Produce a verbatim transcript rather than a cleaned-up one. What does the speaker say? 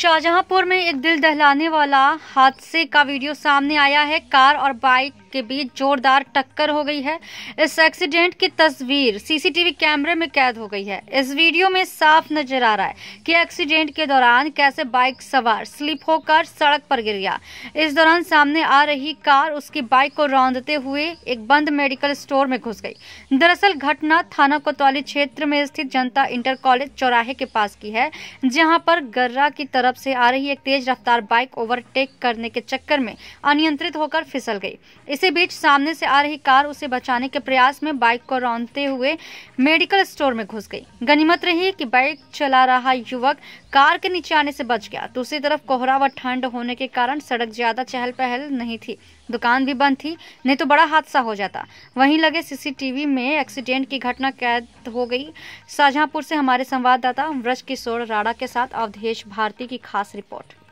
शाहजहांपुर में एक दिल दहलाने वाला हादसे का वीडियो सामने आया है। कार और बाइक के बीच जोरदार टक्कर हो गई है। इस एक्सीडेंट की तस्वीर सीसीटीवी कैमरे में कैद हो गई है। इस वीडियो में साफ नजर आ रहा है कि एक्सीडेंट के दौरान कैसे बाइक सवार स्लिप होकर सड़क पर गिर गया। इस दौरान सामने आ रही कार उसकी बाइक को रौंदते हुए एक बंद मेडिकल स्टोर में घुस गई। दरअसल घटना थाना कोतवाली क्षेत्र में स्थित जनता इंटर कॉलेज चौराहे के पास की है, जहां पर गर्रा की तरफ से आ रही एक तेज रफ्तार बाइक ओवरटेक करने के चक्कर में अनियंत्रित होकर फिसल गई। इसी बीच सामने से आ रही कार उसे बचाने के प्रयास में बाइक को रौंदते हुए मेडिकल स्टोर में घुस गई। गनीमत रही कि बाइक चला रहा युवक कार के नीचे आने से बच गया। दूसरी तरफ कोहरा व ठंड होने के कारण सड़क ज्यादा चहल पहल नहीं थी, दुकान भी बंद थी, नहीं तो बड़ा हादसा हो जाता। वहीं लगे सीसीटीवी में एक्सीडेंट की घटना कैद हो गई। शाहजहांपुर से हमारे संवाददाता ब्रज किशोर राणा के साथ अवधेश भारती की खास रिपोर्ट।